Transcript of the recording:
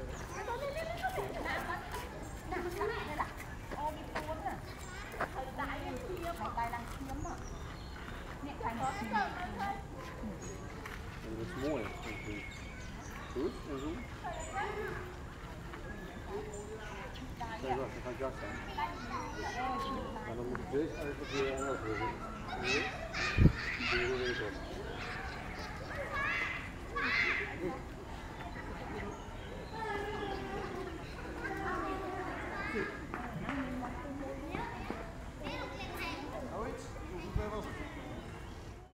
Dat is mooi. Goed, en zo. Kijk, wacht, dan gaat jas aan. Maar dan moet ik deze eigenlijk weer aan overleggen. Hier. Hier weer op.